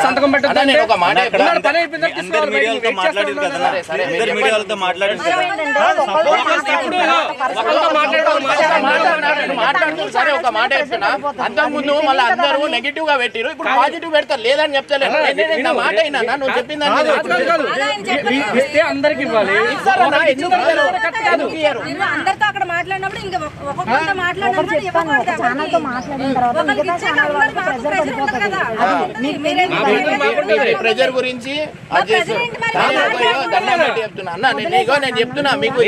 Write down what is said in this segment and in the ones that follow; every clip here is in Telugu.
సంతకం పెట్టొద్దు నేను ఒక మాట పని అయిపోయింది అందరు మీడియాలతో మాట్లాడారు కదా అందరు మీడియాలతో మాట్లాడారు మాట్లాడుతున్నారు సరే ఒక మాట చెప్తున్నా అంతకు ముందు మళ్ళీ అందరూ నెగిటివ్ గా పెట్టిరు ఇప్పుడు పాజిటివ్ పెడతారు లేదని చెప్తలేదు నా మాట అయినా నువ్వు చెప్పింది అందరికి ఇవ్వాలి అందరితో అక్కడ మాట్లాడినప్పుడు ఇంకా ఒక్కొక్కరితో మాట్లాడినప్పుడు ప్రెజర్ గురించి చెప్తున్నా అన్న నేను చెప్తున్నా మీకు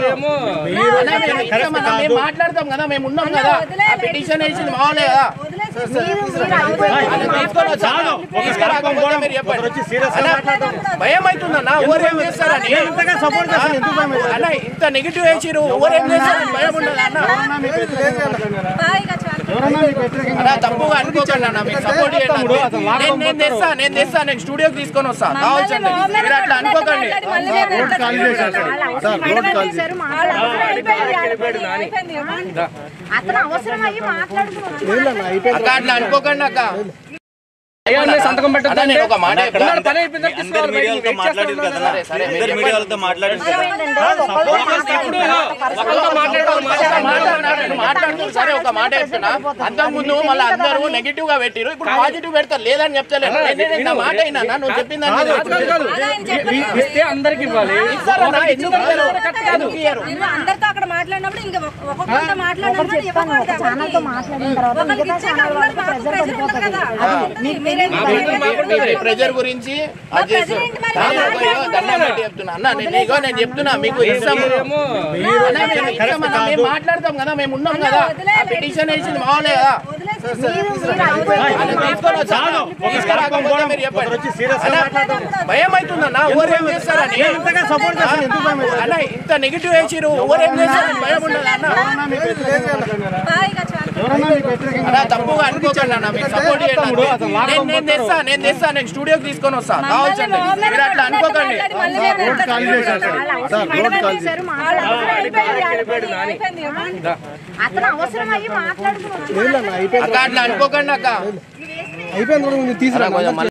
మేము మాట్లాడతాం కదా మేము ఉన్నాం కదా పిటిషన్ వేసింది మామూలే కదా భయం అవుతుందన్నా ఓరేం చేస్తారని అన్న ఇంత నెగిటివ్ వేసిరు ఓరేం చేస్తారని భయం ఉండదు అన్న తప్పుగా అనుకోకండి అన్న మీకు సపోర్ట్ నేను తెస్తా నేను స్టూడియోకి తీసుకొని వస్తా కావచ్చండి మీరు అట్లా అనుకోకండి అక్క అట్లా అనుకోకండి అక్క సంతకం పెట్టొద్దు నేను ఒక మాట పని అయిపోయింది అందరు మీడియాలతో మాట్లాడారు కదా అందరు మీడియాలతో మాట్లాడారు మాట్లాడుతున్నారు సరే ఒక మాట చెప్తున్నా అంతకు ముందు మళ్ళీ అందరూ నెగిటివ్ గా పెట్టిరు ఇప్పుడు పాజిటివ్ పెడతారు లేదని చెప్తలేదు నా మాట అయినా నువ్వు చెప్పింది అందరికి ఇవ్వాలి అందరితో అక్కడ మాట్లాడినప్పుడు ఇంకా ఒక్కొక్కరితో ప్రెజర్ గురించి చెప్తున్నా అన్న నేను చెప్తున్నా మీకు మేము మాట్లాడతాం కదా మేము ఉన్నాం కదా పిటిషన్ వేసింది మామూలే కదా భయం అవుతుందన్నా ఓరేం చేస్తారని అన్న ఇంత నెగిటివ్ వేసిరు ఓరేం చేస్తారని భయం ఉండదు అన్న తప్పుగా అనుకోకండి అన్న మీకు సపోర్ట్ నేను తెస్తా నేను స్టూడియోకి తీసుకొని వస్తా కావచ్చండి మీరు అట్లా అనుకోకండి అక్క అట్లా అనుకోకండి అక్క అయిపోయింది